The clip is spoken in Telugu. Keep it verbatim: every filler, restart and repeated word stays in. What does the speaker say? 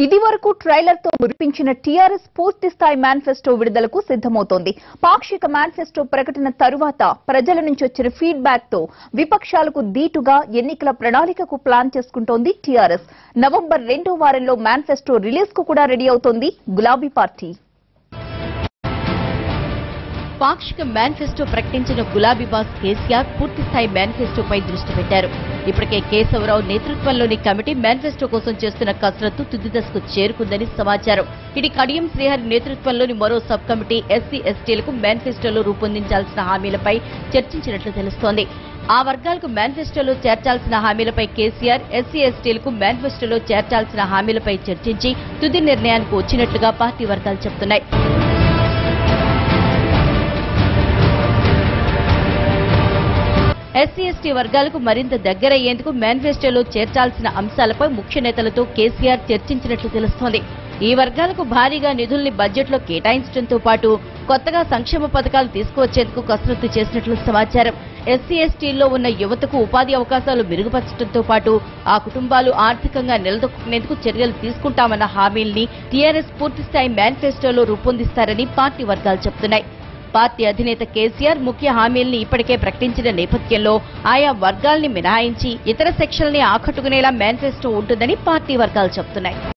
ఇదివరకు ట్రైలర్ తో మురిపించిన టీఆర్ఎస్ పూర్తి స్థాయి మేనిఫెస్టో విడుదలకు సిద్ధమవుతోంది. పాక్షిక మేనిఫెస్టో ప్రకటన తరువాత ప్రజల నుంచి వచ్చిన ఫీడ్బ్యాక్ తో విపక్షాలకు దీటుగా ఎన్నికల ప్రణాళికకు ప్లాన్ చేసుకుంటోంది టీఆర్ఎస్. నవంబర్ రెండో వారంలో మేనిఫెస్టో రిలీజ్ కు కూడా రెడీ అవుతోంది గులాబీ పార్టీ. పాక్షిక మేనిఫెస్టో ప్రకటించిన గులాబీ బాస్ కేసీఆర్ పూర్తిస్థాయి మేనిఫెస్టోపై దృష్టి పెట్టారు. ఇప్పటికే కేశవరావు నేతృత్వంలోని కమిటీ మేనిఫెస్టో కోసం చేస్తున్న కసరత్తు తుది దశకు చేరుకుందని సమాచారం. ఇటు కడియం శ్రీహరి నేతృత్వంలోని మరో సబ్ కమిటీ ఎస్సీ ఎస్టీలకు మేనిఫెస్టోలో రూపొందించాల్సిన హామీలపై చర్చించినట్లు తెలుస్తోంది. ఆ వర్గాలకు మేనిఫెస్టోలో చేర్చాల్సిన హామీలపై కేసీఆర్, ఎస్సీ ఎస్టీలకు మేనిఫెస్టోలో చేర్చాల్సిన హామీలపై చర్చించి తుది నిర్ణయానికి వచ్చినట్లుగా పార్టీ వర్గాలు చెబుతున్నాయి. ఎస్సీ ఎస్టీ వర్గాలకు మరింత దగ్గరయ్యేందుకు మేనిఫెస్టోలో చేర్చాల్సిన అంశాలపై ముఖ్య నేతలతో కేసీఆర్ చర్చించినట్లు తెలుస్తోంది. ఈ వర్గాలకు భారీగా నిధుల్ని బడ్జెట్లో కేటాయించడంతో పాటు కొత్తగా సంక్షేమ పథకాలు తీసుకువచ్చేందుకు కసరత్తు చేసినట్లు సమాచారం. ఎస్సీ ఎస్టీల్లో ఉన్న యువతకు ఉపాధి అవకాశాలు మెరుగుపరచడంతో పాటు ఆ కుటుంబాలు ఆర్థికంగా నిలదొక్కునేందుకు చర్యలు తీసుకుంటామన్న హామీల్ని టీఆర్ఎస్ పూర్తిస్థాయి మేనిఫెస్టోలో రూపొందిస్తారని పార్టీ వర్గాలు చెబుతున్నాయి. పార్టీ అధినేత కేసీఆర్ ముఖ్య హామీల్ని ఇప్పటికే ప్రకటించిన నేపథ్యంలో ఆయా వర్గాల్ని మినహాయించి ఇతర సెక్షన్లని ఆకట్టుకునేలా మేనిఫెస్టో ఉంటుందని పార్టీ వర్గాలు చెబుతున్నాయి.